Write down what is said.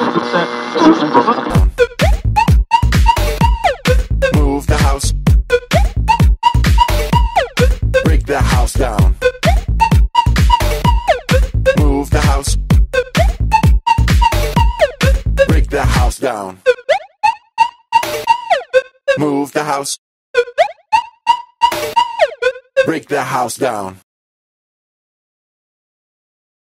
Move the house. Break the house down. Move the house. Break the house down. Move the house. Break the house down.